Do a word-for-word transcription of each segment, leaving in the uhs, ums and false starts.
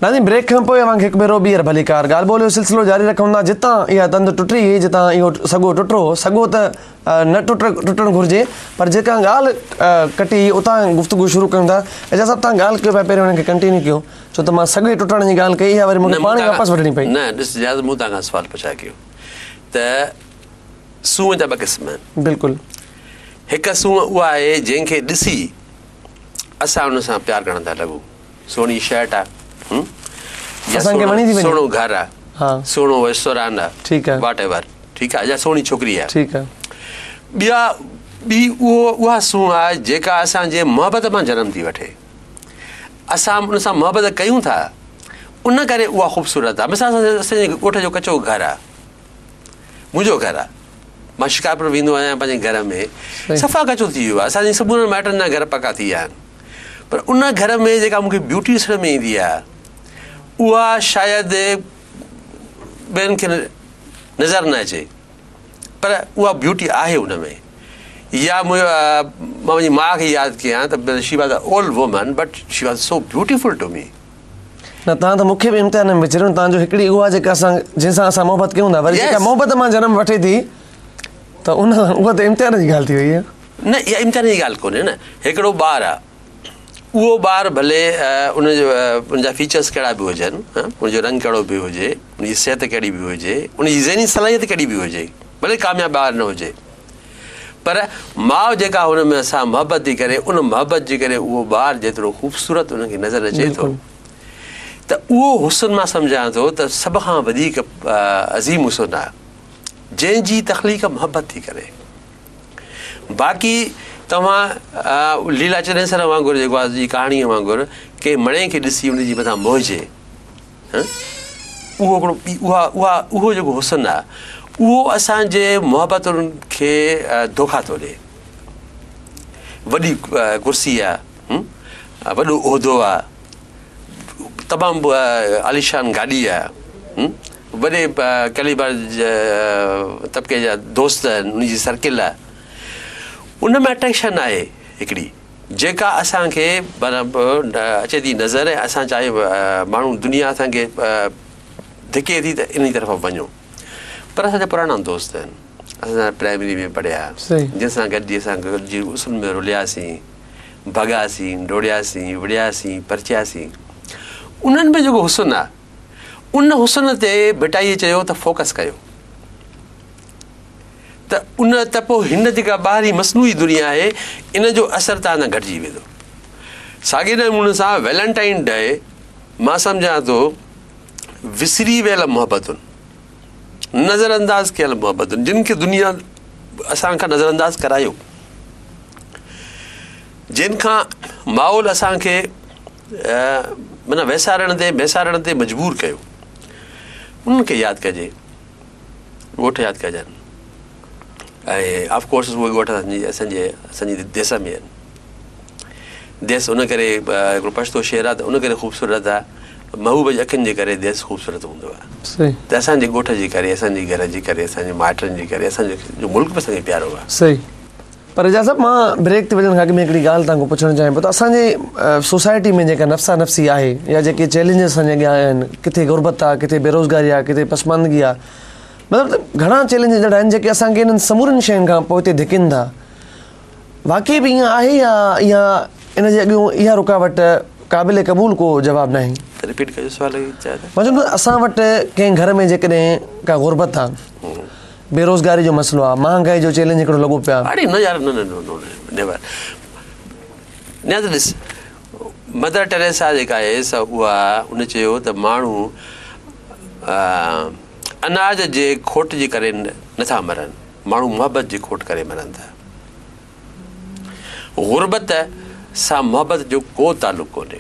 नाज़रीन ब्रेक खां पोइ अवांखे हिकु भेरो ॿीहर भली कार ॻाल्हि ॿोल जो सिलसिलो जारी रखूं था। जितां इहा तंद टुटी हुई, जितां इहो सॻो टुटो सॻो त न टुट टुटणु घुरिजे, पर जेका ॻाल्हि कटी उतां गुफ़्तगू शुरू कयूं था। एजाज़ साहिबु तव्हां ॻाल्हि कयो पिया, पहिरियों हुनखे कंटिन्यू कयो, छो त मां सॻे टुटण जी ॻाल्हि कई आहे, वरी मूंखे पाण ई वापसि वठणी पई। न ॾिस जाज़ मूं तव्हां खां सुवालु पुछा कयो त सूंहं जा ॿ क़िस्म आहिनि। बिल्कुलु। हिकु सूंहं उहा आहे जंहिंखे ॾिसी असां हुन सां प्यारु करण था लॻूं। सुहिणी शर्ट आहे, सुहिणो घरु आहे, सुहिणो रेस्टोरेंट आहे, ठीकु आहे, वाट एवर, ठीकु आहे, या सुहिणी छोकिरी आहे, ठीकु आहे। ॿिया ॿी उहो उहा सूंहं आहे जेका असांजे मोहबत मां जनमु थी वठे। असां उन सां मोहबत कयूं था, उन करे उहा ख़ूबसूरत आहे। मिसाल असांजे ॻोठ जो कचो घरु आहे, मुंहिंजो घरु आहे, मां शिकारपुर वेंदो आहियां पंहिंजे घर में, सफ़ा कचो थी वियो आहे, असांजे सभिनी माइटनि जा घर पका थी विया आहिनि, पर उन घर में जेका मूंखे ब्यूटी ॾिसण में ईंदी आहे उहा शायदि ॿियनि खे नज़र न अचे, पर उहा ब्यूटी आहे उन में। या मां मुंहिंजी माउ खे यादि कयां त she was a old woman but she was so beautiful to me. न तव्हां त मूंखे बि इम्तिहान में विझो, तव्हांजो हिकिड़ी उहा जेका असां जंहिंसां असां मोहबत कयूं था, वरी जेका मोहबत मां जनमु वठे थी त उन उहा त इम्तिहान जी ॻाल्हि थी वई आहे। न इहा इम्तिहान जी ॻाल्हि कोन्हे न। हिकिड़ो ॿारु आहे, उहो ॿारु भले उनजो उनजा फीचर्स कहिड़ा बि हुजनि, उनजो रंग कहिड़ो बि हुजे, उनजी सिहत कहिड़ी बि हुजे, उनजी ज़हनी सलाहियत कहिड़ी बि हुजे, भले कामयाबु ॿारु न हुजे, पर माउ जेका हुन में असां मोहबत थी करे, उन मोहबत जे करे उहो ॿारु जेतिरो ख़ूबसूरत उनखे नज़र अचे थो, त उहो हुस्न मां सम्झां थो त सभ खां वधीक अज़ीम हुस्न आहे जंहिंजी तख़लीक़ मोहबत थी करे। बाक़ी तव्हां लीला चनेसर वांगुरु जेको आहे जी कहाणीअ वांगुरु कंहिं मणे खे ॾिसी उनजी मथां मोहिजे, उहो हिकिड़ो उहा उहा उहो जेको हुस्न आहे उहो असांजे मोहबतुनि खे धोखा थो ॾिए। वॾी कुर्सी आहे, वॾो उहिदो आहे, तमामु आलीशान गाॾी आहे, वॾे कैलिबर तबिके जा दोस्त आहिनि, उनजी सर्किल आहे, उन में अट्रैक्शन आहे हिकिड़ी जेका असांखे बराबरि अचे थी नज़र। ऐं असां चाहे माण्हू दुनिया असांखे धिके थी त इन तरफ़ वञूं, पर असांजा पुराणा दोस्त आहिनि, असां प्राइमरी में पढ़िया, जंहिंसां गॾिजी असां गॾिजी उसन में रुलियासीं, भॻासीं, डोड़ियासीं, विड़ियासीं, परचियासीं, उन्हनि में जेको हुस्न आहे उन हुस्न ते भिटाईअ चयो त फोकस कयो, त उन त पोइ हिन जेका ॿाहिरी मसनूई दुनिया आहे इन जो असरु तव्हां सां घटिजी वेंदो। साॻिए नमूने सां वैलेंटाइन डे मां सम्झां थो विसरी वियल मोहबतुनि, नज़रअंदाज़ कयल मोहबतुनि, जिन खे दुनिया असांखां नज़रअंदाज़ करायो, जिन खां माहौल असांखे माना वैसारण ते वैसारण ते मजबूर कयो, उन्हनि खे यादि कजे, ॻोठ यादि कजनि। ऐं ऑफकोर्स उहे ॻोठ असांजी असांजे असांजी देस में आहिनि। देस उन करे हिकिड़ो पछतो शेर आहे त उन करे ख़ूबसूरत आहे, महबूब जे अखियुनि जे करे देस ख़ूबसूरत हूंदो आहे। त असांजे ॻोठ जे करे, असांजे घर जे करे, असांजे माइटनि जे करे असांजो मुल्क बि असांखे प्यारो आहे। सही। पर एजाज़ साहिबु मां ब्रेक ते वञण खां अॻु में हिकिड़ी ॻाल्हि तव्हांखां पुछणु चाहियां पियो त असांजे सोसाइटी में जेका नफ़्सा नफ़्सी आहे या जेके चैलेंजिस असांजे अॻियां आहिनि, किथे गुरबत आहे, किथे बेरोज़गारी आहे, किथे पसमानदगी आहे, मतिलबु घणा चैलेंजिस अहिड़ा आहिनि जेके असांखे इन्हनि समूरनि शयुनि खां पोइ हिते धिकनि था। वाक़ई बि ईअं आहे या या इन जे अॻियां इहा रुकावट क़ाबिल क़बूल को जवाबु न आहे? रिपीट कजो सुवाल। मां चवंदो असां वटि कंहिं घर में जेकॾहिं का गुरबत आहे, बेरोज़गारी जो मसइलो आहे, महांगाई जो चैलेंज हिकिड़ो लॻो पियो आहे। अरे न यार, न न नो नेवर। न त ॾिस, मदर टेरेसा जेका आहे सा उहा उन चयो त माण्हू अनाज जे खोट जे करे नथा मरनि, माण्हू मोहबत जी खोट करे मरनि था। गुरबत सां मोहबत जो को तालुक़ कोन्हे।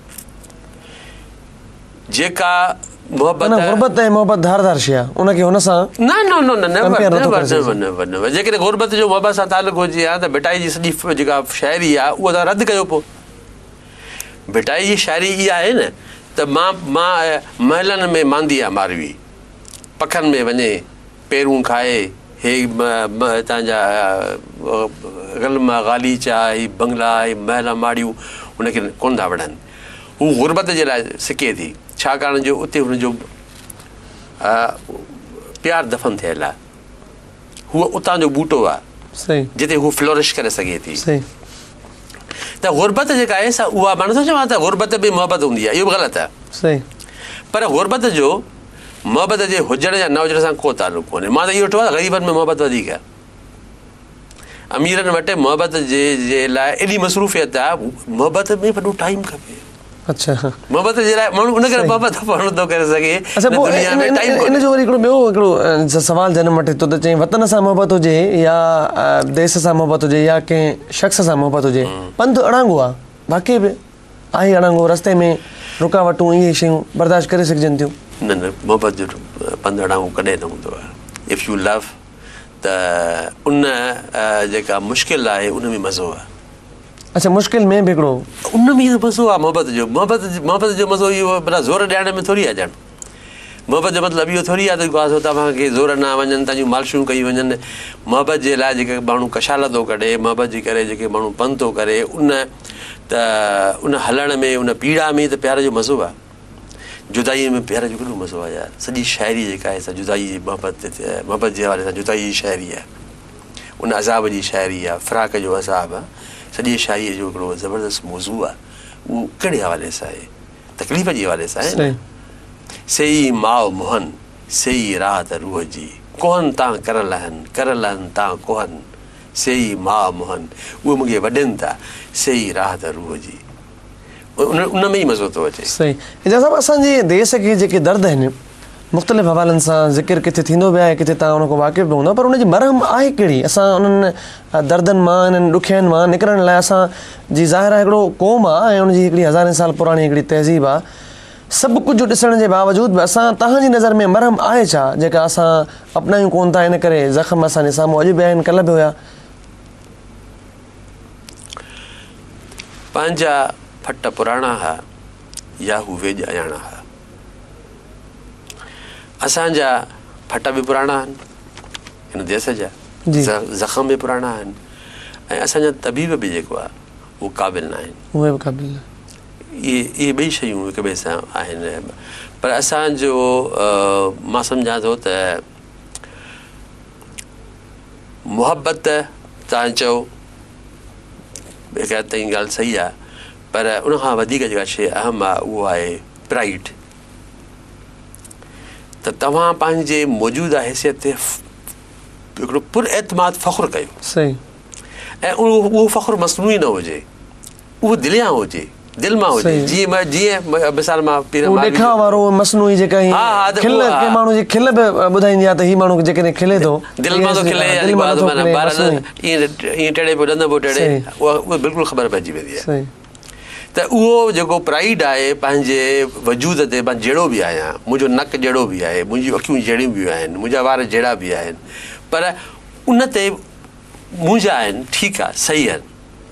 जेका मोहबत गुरबत ऐं मोहबत धारदार शइ आहे, उनखे हुन सां न न न न जेकॾहिं गुरबत जो मोहबत सां तालुक़ हुजे हा त भिटाई जी सॼी जेका शाइरी आहे उहा तव्हां रद्द कयो। पोइ भिटाई जी शाइरी इहा आहे न त मां मां महलनि में मांदी आहे मारवी, पखनि में वञे पेरूं खाए, हे हितां जा ग़लमा गालीचा, ही बंगला, ही महल माड़ियूं उनखे कोन था वणनि। हू गुरबत जे लाइ सिके थी। छाकाणि जो उते हुनजो प्यार दफ़न थियल आहे हूअ उतां जो बूटो आहे सही जिते हू फ्लोरिश करे सघे थी सही त गुरबत जेका आहे सा उहा मां नथो चवां त गुरबत में मोहबत हूंदी आहे इहो बि ग़लति आहे सही पर गुरबत जो मोहबत जे हुजण या न हुजण सां को तालुक़ु कोन्हे मां त इहो ॾिठो आहे ग़रीबनि में मोहबत वधीक आहे अमीरनि वटि मोहबत जे जे लाइ एॾी मसरूफ़ियत आहे मोहबत में वॾो टाइम खपे अच्छा मोहबत जे लाइ माण्हू उन करे मोहबत नथो करे सघे अच्छा पोइ इन जो वरी हिकिड़ो ॿियो हिकिड़ो सुवाल जनम वठे थो त चई वतन सां मोहबत हुजे या देश सां मोहबत हुजे या कंहिं शख़्स सां मोहबत हुजे पंधु अड़ांगो आहे वाक़ई बि आहे अड़ांगो रस्ते में रुकावटूं इहे शयूं बर्दाश्त करे सघजनि थियूं न न मोहबत जो पंधु अड़ांगो कॾहिं न हूंदो आहे इफ यू लव त उन जेका मुश्किल आहे उन में मज़ो आहे अच्छा मुश्किल में बि हिकिड़ो उन में मज़ो आहे मोहबत जो मोहबत मोहबत जो मज़ो इहो भला ज़ोर ॾियण में थोरी आहे ॼण मोहबत जो मतिलबु इहो थोरी आहे त तव्हांखे ज़ोर न वञनि तव्हांजूं मालिशूं कयूं वञनि मोहबत जे लाइ जेके माण्हू कशाल थो कढे मोहबत जे करे जेके माण्हू पंधु थो करे उन त उन हलण में उन पीड़ा में त प्यार जो मज़ो आहे जुदाईअ में प्यार जो केॾो मज़ो आहे यार सॼी शाइरी जेका आहे सा जुदाई जी मोहबत मोहबत जे हवाले सां जुदाई जी शाइरी आहे उन अज़ाब जी शाइरी आहे फ़िराक जो अज़ाब आहे सॼी शाइरीअ जो हिकिड़ो ज़बरदस्त मौज़ू आहे उहो कहिड़े हवाले सां आहे तकलीफ़ जे हवाले सां आहे न सही माउ मोहन सही राहत रूह जी कोहन तां कर लहन कर लहन तां कोहन सही माउ मोहन उहे मूंखे वॾनि था सही राहत रूह जी उन उन में ई मज़ो थो अचे सही एजाज़ साहिबु असांजे देश के जेके दर्द आहिनि मुख़्तलिफ़ हवालनि सां ज़िक्र किथे थींदो बि आहे किथे तव्हां उन खां वाक़िफ़ बि हूंदा पर उनजी मरहम आहे कहिड़ी असां उन्हनि दर्दनि मां इन्हनि ॾुखियनि मां निकिरण लाइ असांजी ज़ाहिर हिकिड़ो क़ौम आहे ऐं उनजी हिकिड़ी हज़ारे साल पुराणी हिकिड़ी तहज़ीब आहे सभु कुझु ॾिसण जे बावजूद बि असां तव्हांजी नज़र में मरहम आहे छा जेका असां अपनायूं कोन था इन करे ज़ख़्म असांजे साम्हूं अॼु बि आहिनि कल्ह बि हुया पंहिंजा फट पुराणा हुआ या हू वेज अयाणा हुआ असांजा फट बि पुराणा आहिनि हिन देश जा ज़ख़्म बि पुराणा आहिनि ऐं असांजा तबीब बि जेको आहे उहो क़ाबिल न आहिनि उहे बि क़ाबिल इहे इहे ॿई शयूं हिक ॿिए सां आहिनि पर असांजो मां सम्झां थो त मुहबत तव्हां चओ हिकु ताईं ॻाल्हि सही आहे पर उनखां वधीक जेका शइ अहम आहे उहो आहे प्राइड त तव्हां पंहिंजे मौजूदा हैसियत ते हिकिड़ो पुर एतमाद फ़ख़्रु कयो सही ऐं उहो उहो फ़ख़्रु मसनूई न हुजे उहो दिलियां हुजे दिलि मां हुजे जीअं जीअं मिसाल मां ॾेखाव वारो मसनूई जेका खिल के माण्हू जी खिल बि ॿुधाईंदी आहे त हीउ माण्हू जेकॾहिं खिले थो दिलि मां थो खिले ईअं ईअं टेड़े पियो ॾंद पियो टेड़े उहा उहा बिल्कुलु ख़बर पइजी वेंदी आहे त उहो जेको प्राइड आहे पंहिंजे वजूद ते मां जहिड़ो बि आहियां मुंहिंजो नक जहिड़ो बि आहे मुंहिंजियूं अखियूं जहिड़ियूं बि आहिनि मुंहिंजा वार जहिड़ा बि आहिनि पर उन ते मुंहिंजा आहिनि ठीकु आहे सही आहिनि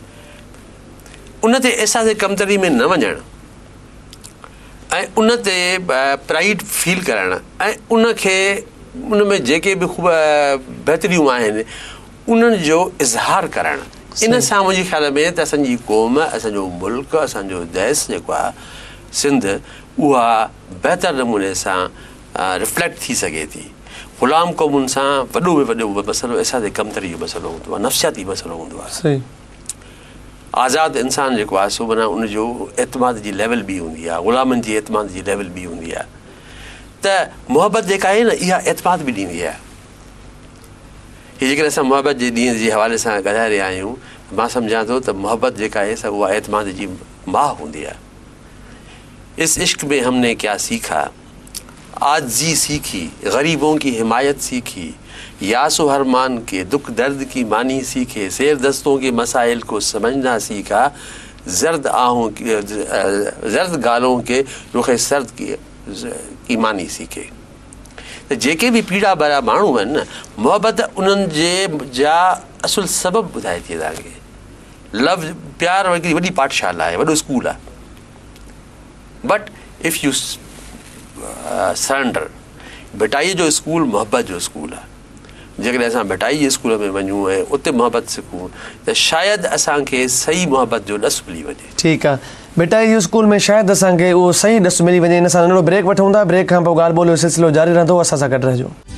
उन ते अहसास कमतरी में न वञणु ऐं उन ते प्राइड फील करणु ऐं उनखे उन में जेके बि ख़ूब बहितरियूं आहिनि उन्हनि जो इज़हार करणु इन सां मुंहिंजे ख़्याल में त असांजी क़ौम असांजो मुल्क असांजो देश जेको आहे सिंध उहा बहितर नमूने सां रिफ्लेक्ट थी सघे थी ग़ुलाम क़ौमुनि सां वॾो में वॾो मसइलो असांजे कमतरी जो मसइलो हूंदो आहे नफ़्सियाती मसइलो हूंदो आहे आज़ादु इंसानु जेको आहे सो माना उनजो एतमाद जी लेवल बि हूंदी आहे ग़ुलामनि जी एतमाद जी लेवल बि हूंदी आहे त मुहबत जेका आहे न इहा एतमाद बि ॾींदी आहे हीअ जेकॾहिं असां मुहबत जे ॾींहं जे हवाले सां ॻाल्हाए रहिया आहियूं मां सम्झां थो त मुहबत जेका आहे सा उहा एतमाद जी माह हूंदी आहे इस इश्क में हमने क्या सीखा आजी सीखी गरीबों की हिमायत सीखी यासो हरमान के दुख दर्द की मानी सीखे शेर दस्तों के मसाइल को समझना सीखा जर्द आहों की जर्द गालों के रुख सर्द की की मानी सीखे त जेके बि पीड़ा भरिया माण्हू आहिनि न मुहबत उन्हनि जे जा असुल सबबु ॿुधाए थी तव्हांखे लव प्यार हिकिड़ी वॾी पाठशाला आहे वॾो स्कूल आहे बट इफ यू सरेंडर भिटाईअ जो स्कूल मुहबत जो स्कूल आहे जेकॾहिं असां भिटाई जे स्कूल में वञूं ऐं उते मुहबत सिखूं त शायदि असांखे सही मुहबत जो ॾस मिली वञे ठीकु आहे बेटा इहो स्कूल में शायदि असांखे उहो सही ॾस मिली वञे। इन सां नंढिड़ो ब्रेक वठूं था, ब्रेक खां पोइ ॻाल्हि ॿोलियो सिलसिलो जारी रहंदो, असां सां गॾु रहिजो।